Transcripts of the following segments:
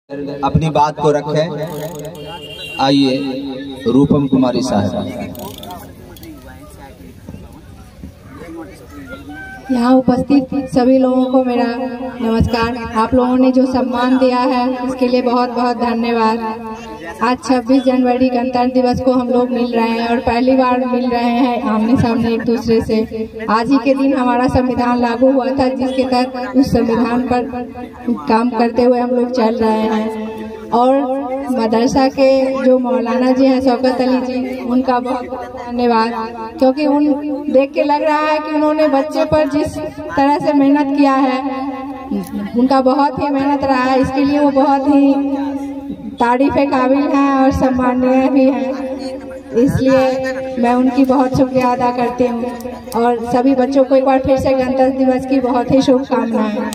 अपनी बात को रखें। आइए रूपम कुमारी साहब। यहाँ उपस्थित सभी लोगों को मेरा नमस्कार। आप लोगों ने जो सम्मान दिया है इसके लिए बहुत बहुत धन्यवाद। आज 26 जनवरी गणतंत्र दिवस को हम लोग मिल रहे हैं और पहली बार मिल रहे हैं आमने सामने एक दूसरे से। आज ही के दिन हमारा संविधान लागू हुआ था, जिसके तहत उस संविधान पर काम करते हुए हम लोग चल रहे हैं। और मदरसा के जो मौलाना जी हैं शौकत अली जी, उनका बहुत धन्यवाद, क्योंकि उन देख के लग रहा है कि उन्होंने बच्चे पर जिस तरह से मेहनत किया है, उनका बहुत ही मेहनत रहा है। इसके लिए वो बहुत ही तारीफ़े काबिल हैं और सम्माननीय भी हैं। इसलिए मैं उनकी बहुत शुक्रिया अदा करती हूँ और सभी बच्चों को एक बार फिर से गणतंत्र दिवस की बहुत ही शुभकामनाएं।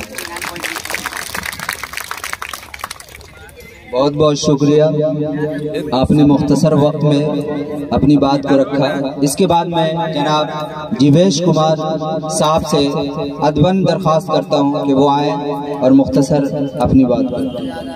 बहुत बहुत शुक्रिया, आपने मुख्तसर वक्त में अपनी बात को रखा। इसके बाद मैं जनाब जीवेश कुमार साहब से अदबन दरख्वास्त करता हूं कि वो आए और मुख्तसर अपनी बात करें।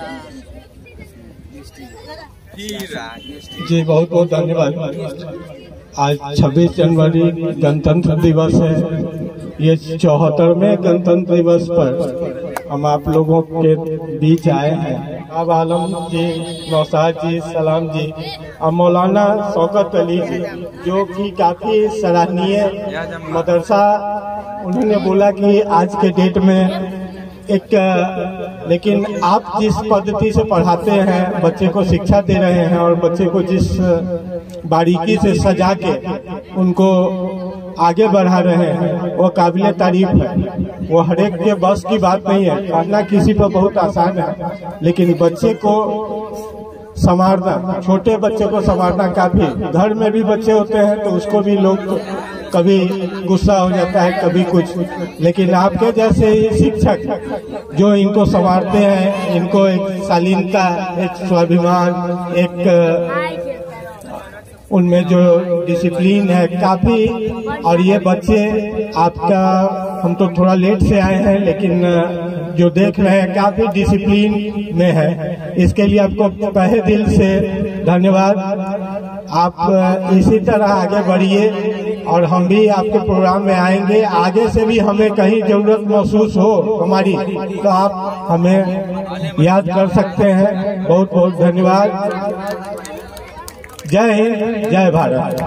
जी बहुत बहुत धन्यवाद। आज 26 जनवरी गणतंत्र दिवस है। ये 74वें गणतंत्र दिवस पर हम आप लोगों के बीच आए हैं। अब आलम जी, नौशाद जी, सलाम जी और मौलाना शौकत अली जी, जो कि काफ़ी सराहनीय मदरसा, उन्होंने बोला कि आज के डेट में लेकिन आप जिस पद्धति से पढ़ाते हैं, बच्चे को शिक्षा दे रहे हैं और बच्चे को जिस बारीकी से सजा के उनको आगे बढ़ा रहे हैं, वो काबिल तारीफ है। वो हर एक के बस की बात नहीं है। पढ़ना किसी पर बहुत आसान है, लेकिन बच्चे को संवारना, छोटे बच्चे को संवारना काफी। घर में भी बच्चे होते हैं तो उसको भी लोग कभी गुस्सा हो जाता है, कभी कुछ, लेकिन आपके जैसे शिक्षक जो इनको संवारते हैं, इनको एक शालीनता, एक स्वाभिमान, एक उनमें जो डिसिप्लिन है काफी। और ये बच्चे आपका, हम तो थोड़ा लेट से आए हैं, लेकिन जो देख रहे हैं काफी डिसिप्लिन में है। इसके लिए आपको तहे दिल से धन्यवाद। आप इसी तरह आगे बढ़िए और हम भी आपके प्रोग्राम में आएंगे। आगे से भी हमें कहीं जरूरत महसूस हो हमारी, तो आप हमें याद कर सकते हैं। बहुत बहुत धन्यवाद। जय हिंद, जय भारत।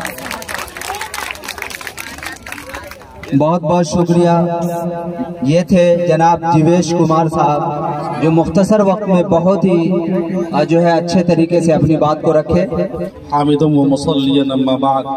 बहुत बहुत शुक्रिया। ये थे जनाब जीवेश कुमार साहब, जो मुख्तसर वक्त में बहुत ही जो है अच्छे तरीके से अपनी बात को रखे। हामिदुम व मुसल्लियन अम्मा बाद।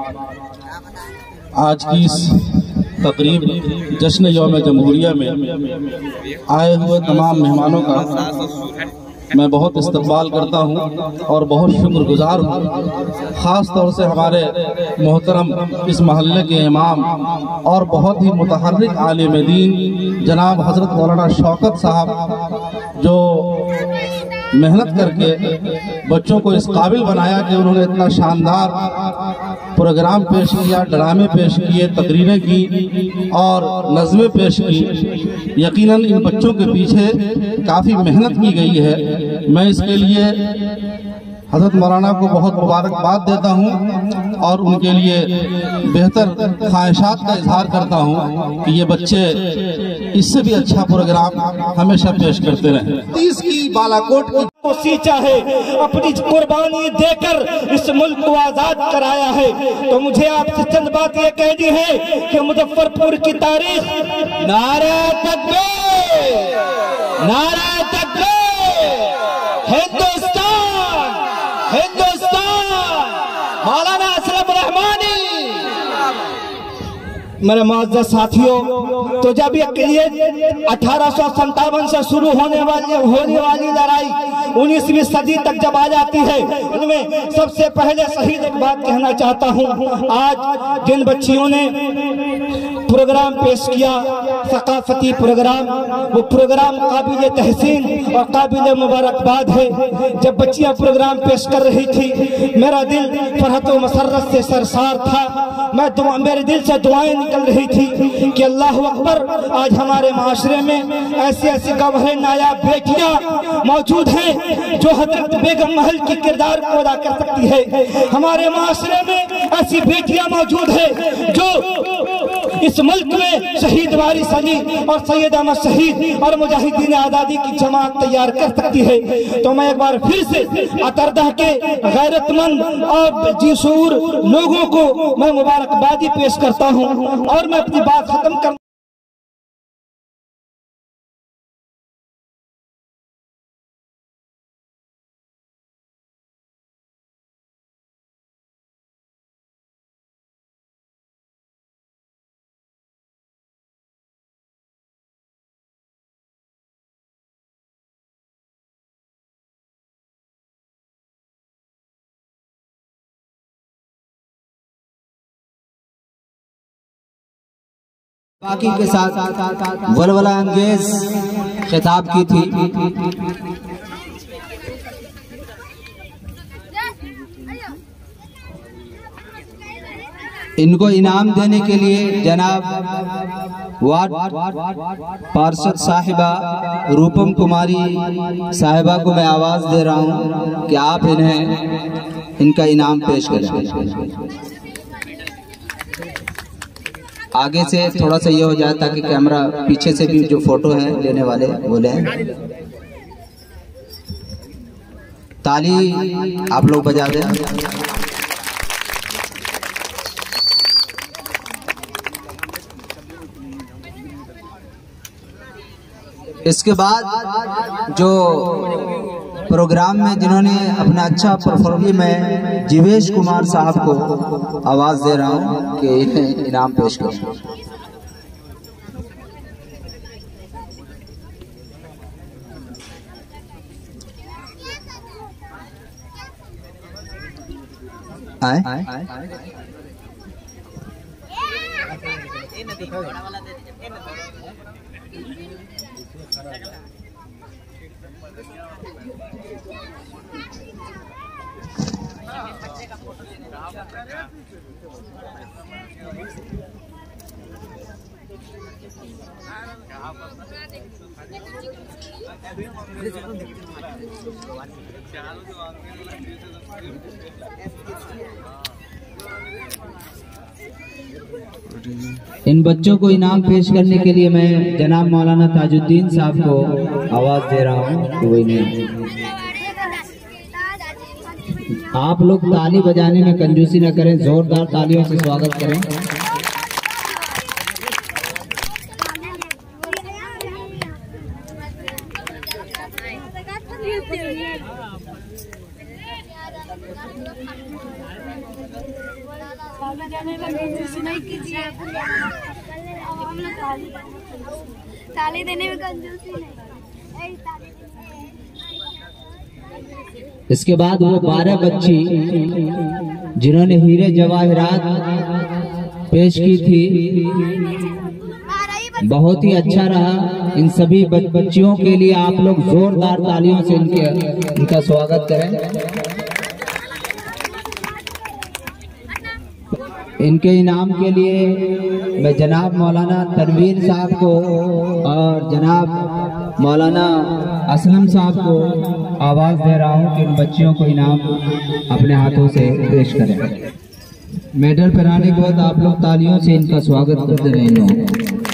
आज की इस तकरीब जश्न यौम जमहूरिया में आए हुए तमाम मेहमानों का मैं बहुत इस्तकबाल करता हूं और बहुत शुक्रगुजार हूं। ख़ास तौर से हमारे मोहतरम इस महल्ले के इमाम और बहुत ही मुतहर्रिक आलिम दीन जनाब हज़रत मौलाना शौकत साहब, जो मेहनत करके बच्चों को इस काबिल बनाया कि उन्होंने इतना शानदार प्रोग्राम पेश किया, ड्रामे पेश किए, तकरीरें की और नज़में पेश की। यकीनन इन बच्चों के पीछे काफ़ी मेहनत की गई है। मैं इसके लिए हज़रत मौलाना को बहुत मुबारकबाद देता हूं और उनके लिए बेहतर ख्वाहिशात का इजहार करता हूं कि ये बच्चे इससे भी अच्छा प्रोग्राम हमेशा पेश करते रहें। इसकी बालाकोट की कोशिश चाहे अपनी कुर्बानी देकर इस मुल्क को आजाद कराया है, तो मुझे आपसे चंद बात ये कहनी है कि मुजफ्फरपुर की तारीख। नारे तकबीर, नारे तकबीर, हिंदुस्तान, हिंदुस्तान, मौलाना असलम रहमानी। मेरे मुअज़्ज़ज़ साथियों, तो जब ये 1857 से शुरू होने वाली लड़ाई 19वीं सदी तक जब आ जाती है, उनमें सबसे पहले शहीद एक बात कहना चाहता हूं। आज जिन बच्चियों ने प्रोग्राम पेश किया, सकाफती प्रोग्राम, वो प्रोग्राम काबिल तहसीन और काबिल मुबारकबाद है। जब बच्चियां प्रोग्राम पेश कर रही थी, मेरा दिल फरहत व मसरत से सरसार था। मेरे दिल से दुआएं निकल रही थी कि अल्लाह अकबर, आज हमारे माशरे में ऐसी ऐसी गवाह नायाब बेटियां موجود ہیں جو حضرت بیگم محل کی کردار کو ادا کر سکتی ہے۔ ہمارے معاشرے میں ایسی بیٹیاں موجود ہیں جو اس ملک میں شہید وارث علی اور سید احمد شہید اور مجاہدین آزادی کی جماعت تیار کر سکتی ہے۔ تو میں ایک بار پھر سے اتردہ کے غیرت مند اور جی شعور لوگوں کو میں مبارکبادی پیش کرتا ہوں اور میں اپنی بات ختم کر باقی کے ساتھ ولولہ انگیز خطاب کی تھی۔ ان کو انعام دینے کے لیے جناب وارڈ پارشد صاحبہ روپم کماری صاحبہ کو میں آواز دے رہا ہوں کہ آپ انہیں ان کا انعام پیش کریں۔ آگے سے تھوڑا سا یہ ہو جائے تاکہ کیمرہ پیچھے سے بھی جو فوٹو ہیں لینے والے وہ لیں۔ تالی آپ لوگ بجا دیں۔ اس کے بعد جو پروگرام میں جنہوں نے اپنا اچھا پرفارم میں جیویش کمار صاحب کو آواز دے رہا ہوں کہ انہیں انعام پیش کریں۔ ان بچوں کو انعام پیش کرنے کے لیے میں جناب مولانا تاج الدین صاحب کو آواز دے رہا ہوں کہ وہ انہیں آپ لوگ تالی بجانے میں کنجوسی نہ کریں، زوردار تالیوں سے سواگت کریں۔ ताली देने में कंजूसी नहीं। اس کے بعد وہ 12 بچی جنہوں نے ہیرے جواہرات پیش کی تھی، بہت ہی اچھا رہا۔ ان سبھی بچیوں کے لیے آپ لوگ زوردار تالیوں سے ان کا سواگت کریں۔ ان کے انعام کے لیے میں جناب مولانا تنویر صاحب کو اور جناب مولانا اسلم صاحب کو آواز دے رہا ہوں کہ ان بچیوں کو انعام اپنے ہاتھوں سے پیش کریں۔ میڈل پہنانے کے بعد آپ لوگ تالیوں سے ان کا سواگت کرتے رہیں۔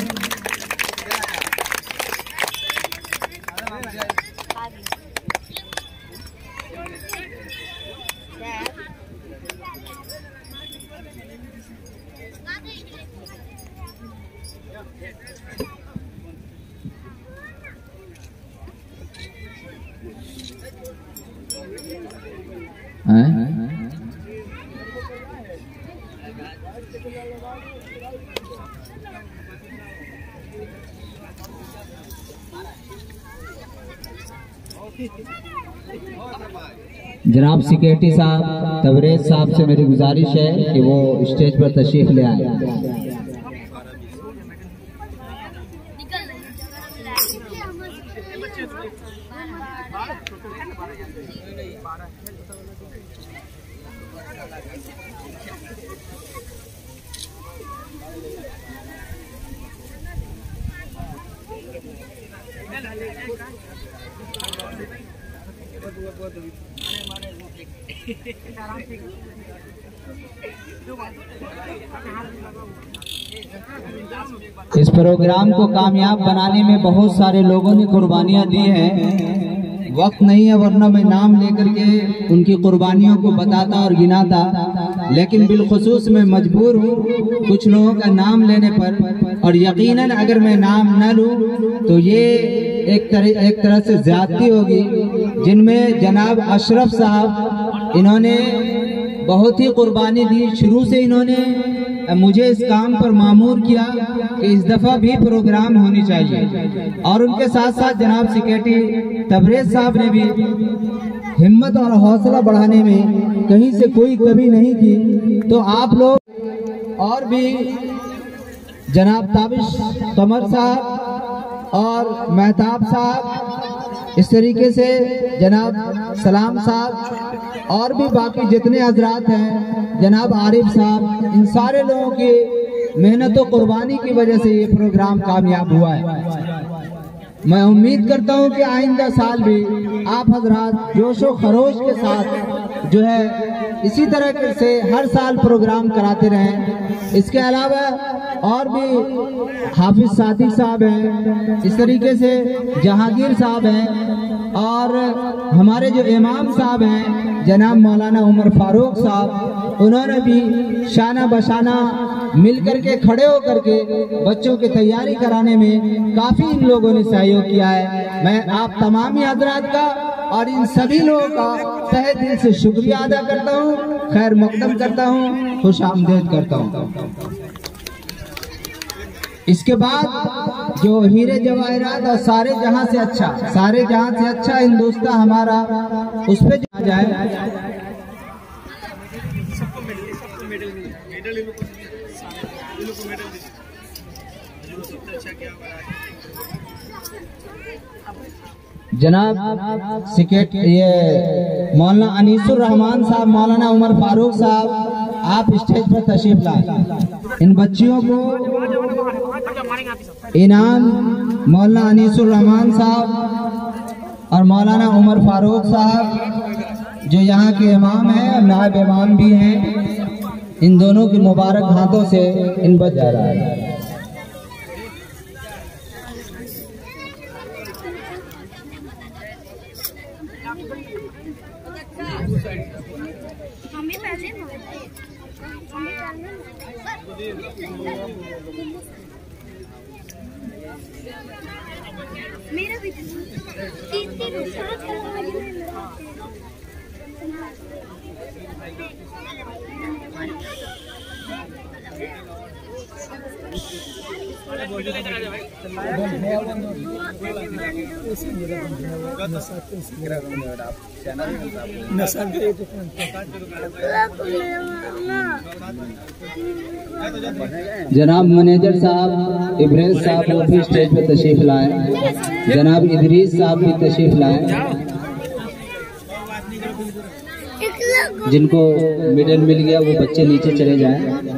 جناب سیکریٹری صاحب تبریز صاحب سے میری گزارش ہے کہ وہ اسٹیج پر تشریف لے آئیں۔ इस प्रोग्राम को कामयाब बनाने में बहुत सारे लोगों ने कुर्बानियां दी हैं। वक्त नहीं है वरना मैं नाम लेकर के उनकी कुर्बानियों को बताता और गिनाता, लेकिन बिलखुसूस मैं मजबूर हूँ कुछ लोगों का नाम लेने पर, और यकीनन अगर मैं नाम न लूँ तो ये एक तरह से ज्यादती होगी। जिनमें जनाब अशरफ साहब, इन्होंने बहुत ही कुर्बानी दी। शुरू से इन्होंने मुझे इस काम पर मामूर किया कि इस दफा भी प्रोग्राम होनी चाहिए, और उनके साथ साथ जनाब सेक्रेटरी तबरेज साहब ने भी हिम्मत और हौसला बढ़ाने में कहीं से कोई कमी नहीं की। तो आप लोग और भी जनाब ताबिश कमर साहब और मेहताब साहब, इस तरीके से जनाब सलाम साहब और भी बाकी जितने हजरात हैं, जनाब आरिफ साहब, इन सारे लोगों की मेहनत और कुर्बानी की वजह से ये प्रोग्राम कामयाब हुआ है। मैं उम्मीद करता हूं कि आइंदा साल भी आप हजरात जोशो खरोश के साथ जो है इसी तरह से हर साल प्रोग्राम कराते रहें। इसके अलावा और भी हाफिज सादिक साहब हैं, इस तरीके से जहांगीर साहब हैं, और हमारे जो इमाम साहब हैं जनाब मौलाना उमर फारूक साहब, उन्होंने भी शाना बशाना मिल करके खड़े होकर के बच्चों की तैयारी कराने में काफी इन लोगों ने सहयोग किया है। मैं आप तमामी हजरात का और इन सभी लोगों का तहे दिल से शुक्रिया अदा करता हूँ, खैर मकदम करता हूँ, खुश आमदेद करता हूँ। इसके बाद जो हीरे जवाहरात और सारे जहां से अच्छा हिंदुस्तान हमारा, उस पे जा जाए। जनाब ये मौलाना अनीसुर रहमान साहब, मौलाना उमर फारूक साहब, आप स्टेज पर तशरीफ लाए। इन बच्चियों को इनाम मौलाना अनीसुर रहमान साहब और मौलाना उमर फारूक साहब जो यहाँ के इमाम हैं और नायब इमाम भी हैं, इन दोनों की मुबारक हाथों से इन बच जा रहा है। मेरा भी जनाब मैनेजर साहब इब्राहिम साहब वो भी स्टेज पर तशरीफ लाए, जनाब इदरीस साहब भी तशरीफ लाए। जिनको मेडल मिल गया वो बच्चे नीचे चले जाएं।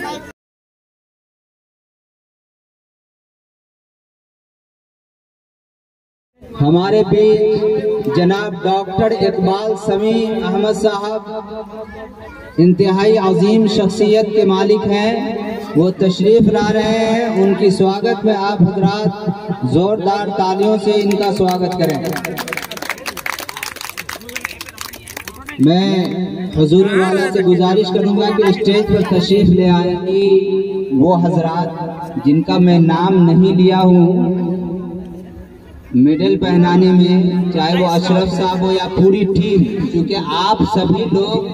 हमारे बीच जनाब डॉक्टर इकबाल समी अहमद साहब इंतहाई अजीम शख्सियत के मालिक हैं, वो तशरीफ ला रहे हैं। उनकी स्वागत में आप हजरात जोरदार तालियों से इनका स्वागत करें। मैं हुजूर वाला से गुजारिश करूंगा कि स्टेज पर तशरीफ ले आएंगी वो हजरात जिनका मैं नाम नहीं लिया हूँ। मेडल पहनाने में चाहे वो अशरफ साहब हो या पूरी टीम, क्योंकि आप सभी लोग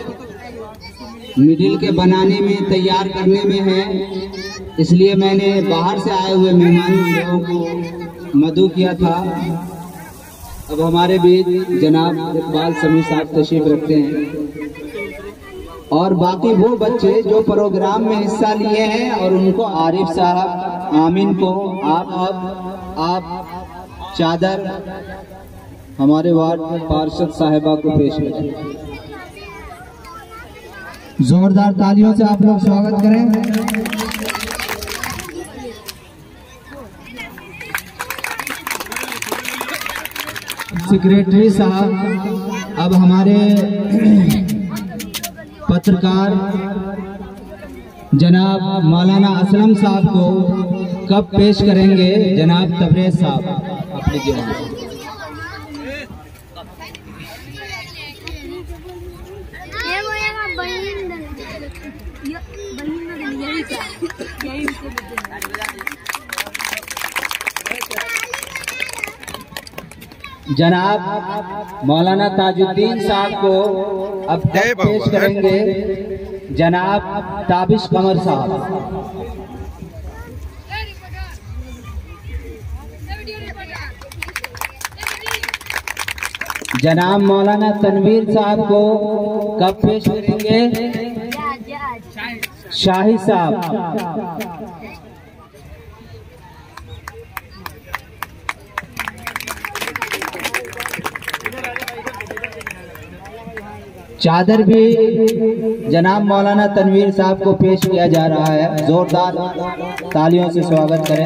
मेडल के बनाने में तैयार करने में हैं, इसलिए मैंने बाहर से आए हुए मेहमान लोगों को मदऊ किया था। अब हमारे बीच जनाब इकबाल समी साहब तशरीफ रखते हैं और बाकी वो बच्चे जो प्रोग्राम में हिस्सा लिए हैं और उनको आरिफ साहब आमीन को आप चादर हमारे वार्ड पार्षद साहिबा को पेश करें। जोरदार तालियों से आप लोग स्वागत करें। सेक्रेटरी साहब अब हमारे पत्रकार जनाब मौलाना असलम साहब को कब पेश करेंगे जनाब तबरेज साहब अपनी जवाब। जनाब मौलाना ताजुद्दीन साहब को अब तक पेश करेंगे जनाब ताबिश कमर साहब। जनाब मौलाना तनवीर साहब को कब पेश करेंगे शाही साहब। चादर भी जनाब मौलाना तनवीर साहब को पेश किया जा रहा है, जोरदार तालियों से स्वागत करें।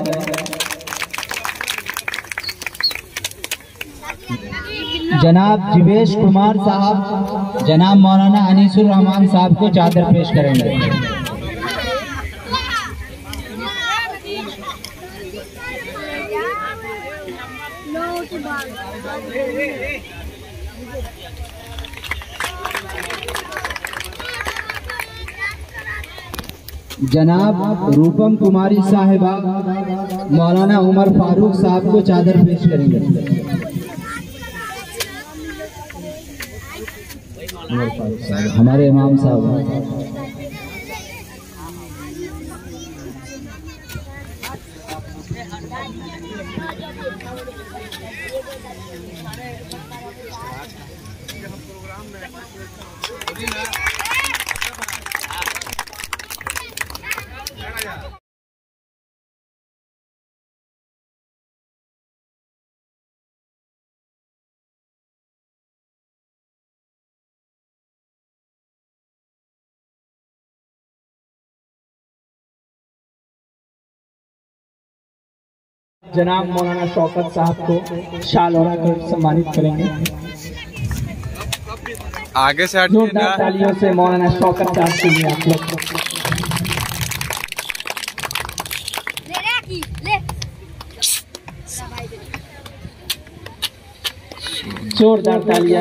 जनाब जिवेश कुमार साहब जनाब मौलाना अनीसुर रहमान साहब को चादर पेश करेंगे। जनाब रूपम कुमारी साहिबा मौलाना उमर फारूक साहब को चादर पेश करेंगे। उमर फारूक साहब हमारे इमाम साहब। जनाब मौलाना शौकत साहब को शाल ओढ़ाकर सम्मानित करेंगे। आगे से जोरदार तालियों से मौलाना शौकत साहब के लिए आप लोग जोरदार तालियां।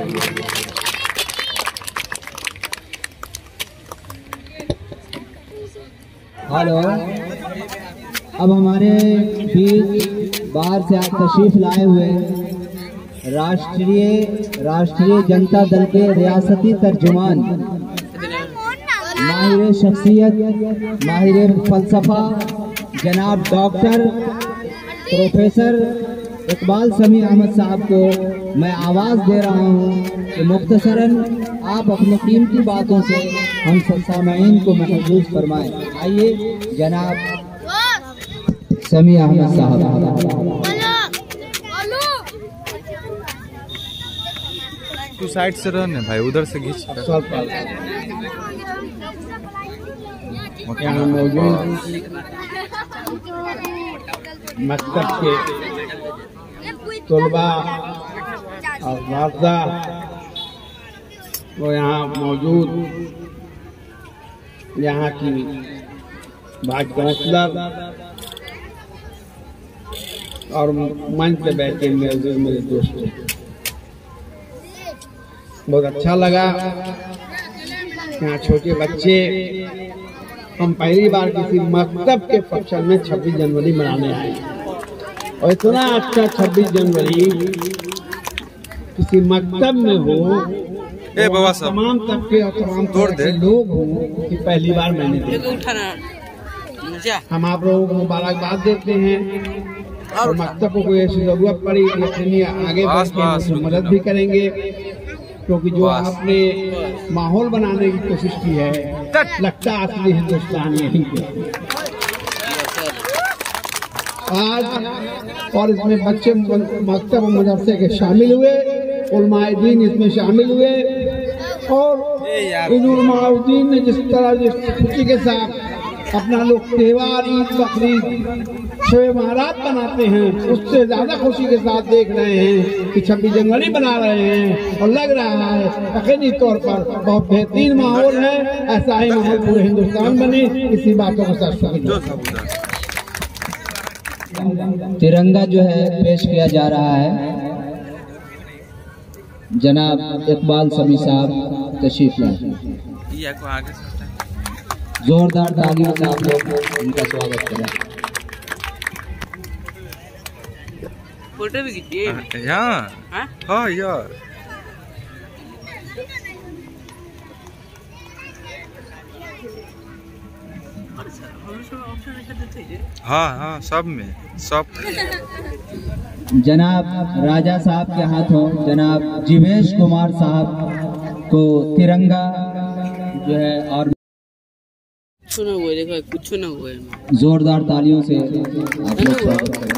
हेलो, अब हमारे बीच बाहर से आप तशरीफ लाए हुए राष्ट्रीय जनता दल के रियासती तर्जुमान, माहिर शख्सियत, माहिर फलसफा जनाब डॉक्टर प्रोफेसर इकबाल समी अहमद साहब को मैं आवाज़ दे रहा हूँ कि मुख्तसरन आप अपनी कीमती बातों से हम सब सामाईन को महसूस फरमाएं। आइए जनाब समी अहमद साहब। तू साइड से रहने भाई, उधर से खींच। यहाँ मौजूद मकतब के तलबा और वाज़ा वो यहाँ मौजूद, यहाँ की वाइस काउंसलर और मंच पे बैठे मेरे दोस्तों, बहुत अच्छा लगा। यहाँ छोटे बच्चे, हम पहली बार किसी मकतब के फंक्शन में 26 जनवरी मनाने आए और इतना अच्छा 26 जनवरी किसी मकतब में हो, तमाम तबके और तमाम तरह के लोग हो कि पहली बार मैंने देखा। हम आप लोगों को मुबारकबाद देते हैं और मकतब को कोई ऐसी जरूरत पड़ी यकीनी आगे बढ़ के उसमें मदद भी करेंगे, क्योंकि जो आपने माहौल बनाने की कोशिश की है लगता असली हिंदुस्तान यहीं पे आज। और इसमें बच्चे मकतब मदरसे के शामिल हुए, उलमाए दीन इसमें शामिल हुए और इन उलमाए दीन ने जिस तरह जिस खुशी के साथ अपना लोग त्योहार ईद बकरीद शब बारात मनाते हैं, उससे ज्यादा खुशी के साथ देख रहे हैं कि 26 जनवरी मना रहे हैं और लग रहा है यकीनी तौर पर बहुत बेहतरीन माहौल है। ऐसा ही माहौल पूरे हिंदुस्तान बने, इसी बातों को साथ तिरंगा जो है पेश किया जा रहा है। जनाब इकबाल समी साहब तशरीफ लाए। जोरदार तालियों से आप लोग उनका स्वागत करें। फोटो भी खींचिए हाँ यार हाँ सब में सब। जनाब राजा साहब के हाथों जनाब जीवेश कुमार साहब को तिरंगा जो है और कुछ ना हुआ है, देखो कुछ ना हुआ है। जोरदार तालियों से आप लोग स्वागत करें।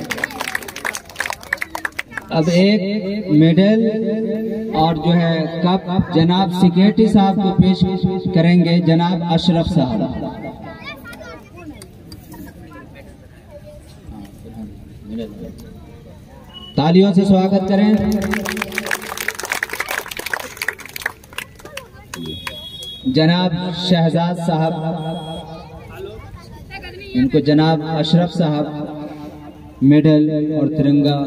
अब एक मेडल और जो है कप जनाब सेक्रेटरी साहब को पेश करेंगे, जनाब अशरफ साहब। तालियों से स्वागत करें। जनाब शहजाद साहब, इनको जनाब अशरफ साहब मेडल और तिरंगा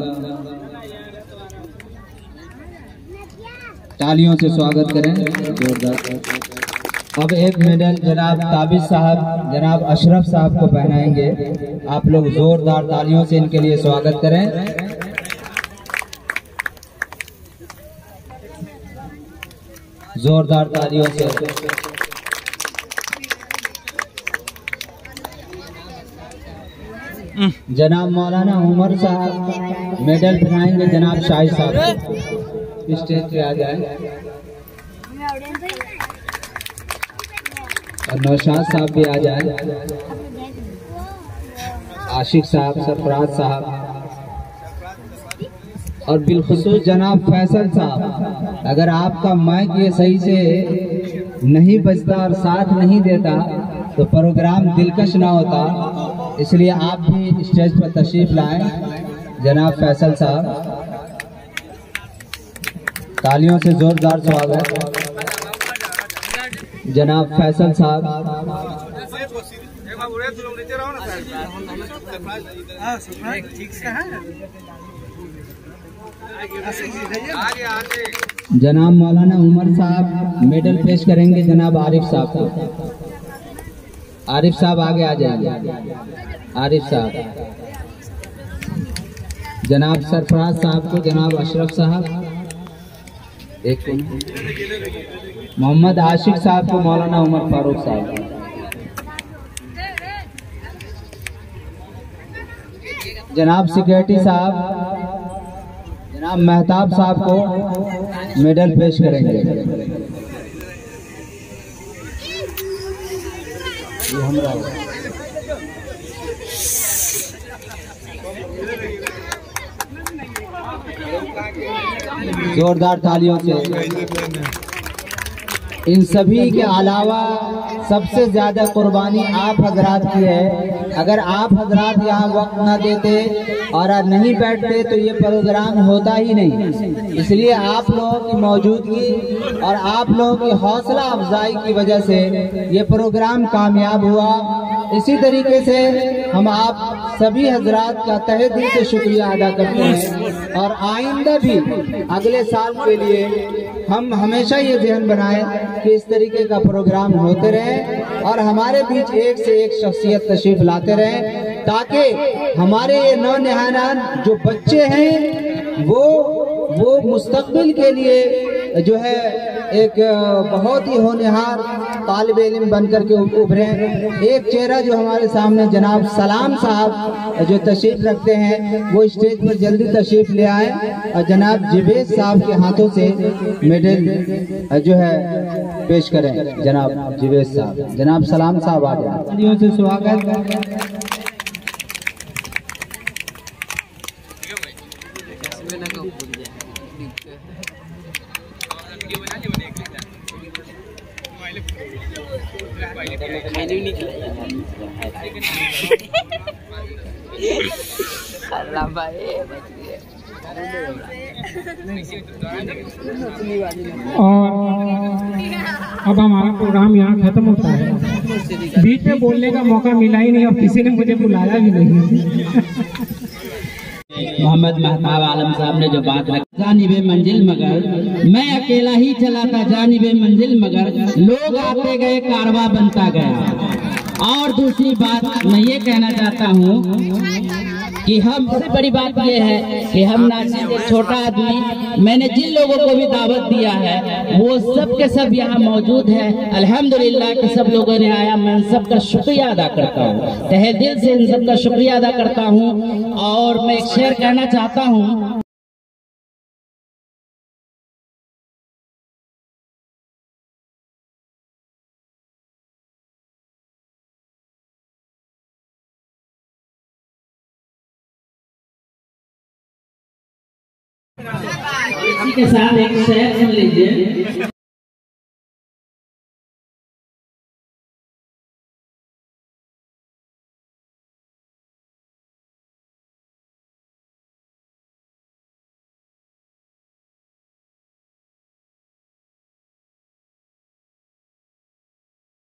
तालियों से स्वागत करें जोरदार। अब एक मेडल जनाब ताबिज साहब जनाब अशरफ साहब को पहनाएंगे। आप लोग जोरदार तालियों से इनके लिए स्वागत करें। जोरदार तालियों से जनाब मौलाना उमर साहब मेडल पहनाएंगे जनाब शाहिद साहब को। स्टेज पे आ जाए और नौशाद साहब भी आ जाए, आशिक साहब, सरफराज साहब और बिलखुसूस जनाब फैसल साहब। अगर आपका माइक ये सही से नहीं बजता और साथ नहीं देता तो प्रोग्राम दिलकश ना होता, इसलिए आप भी स्टेज पर तशरीफ लाएं। जनाब फैसल साहब, तालियों से जोरदार स्वागत। जनाब फैसल साहब, जनाब मौलाना उमर साहब मेडल पेश करेंगे जनाब आरिफ साहब को। आरिफ साहब आगे आ जाएंगे। आरिफ साहब, जनाब सरफराज साहब को जनाब अशरफ साहब, एक मोहम्मद आशिक साहब को मौलाना उमर फारूक साहब। जनाब सेक्रेटरी साहब जनाब मेहताब साहब को मेडल पेश करेंगे। ये हमरा जोरदार तालियों से। इन सभी के अलावा सबसे ज्यादा कुर्बानी आप हजरात की है। अगर आप हजरात यहाँ वक्त न देते और नहीं बैठते तो ये प्रोग्राम होता ही नहीं। इसलिए आप लोगों की मौजूदगी और आप लोगों की हौसला अफजाई की वजह से ये प्रोग्राम कामयाब हुआ। इसी तरीके से हम आप सभी हजरात का तहे दिल से शुक्रिया अदा करते हैं और आइंदा भी अगले साल के लिए हम हमेशा ये ध्यान बनाएं कि इस तरीके का प्रोग्राम होते रहे और हमारे बीच एक से एक शख्सियत तशरीफ लाते रहे, ताकि हमारे ये नौनिहान जो बच्चे हैं वो मुस्तकबिल के लिए जो है एक बहुत ही होनहार तालिब इल्म बनकर के उभरे। एक चेहरा जो हमारे सामने जनाब सलाम साहब जो तशरीफ रखते हैं वो स्टेज पर जल्दी तशरीफ ले आए और जनाब जिवेश साहब के हाथों से मेडल जो है पेश करें। जनाब जिवेश साहब, जनाब सलाम साहब आ जाए, से स्वागत। और अब हमारा प्रोग्राम यहाँ खत्म होता है। बीच में बोलने का मौका मिला ही नहीं और किसी ने मुझे बुलाया भी नहीं। मोहम्मद महताब आलम साहब ने जो बात रखी, जानिबे मंजिल मगर मैं अकेला ही चला था, जानिबे मंजिल मगर लोग आते गए कारवां बनता गया। और दूसरी बात मैं ये कहना चाहता हूँ कि सबसे बड़ी बात यह है कि हम नासिर एक छोटा आदमी, मैंने जिन लोगों को भी दावत दिया है वो सब के सब यहाँ मौजूद है। अल्हम्दुलिल्लाह कि सब लोगों ने आया, मैं इन सबका शुक्रिया अदा करता हूँ, तहे दिल से इन सबका शुक्रिया अदा करता हूँ। और मैं एक शेर कहना चाहता हूँ। इसी के साथ एक शेर सुन लीजिए।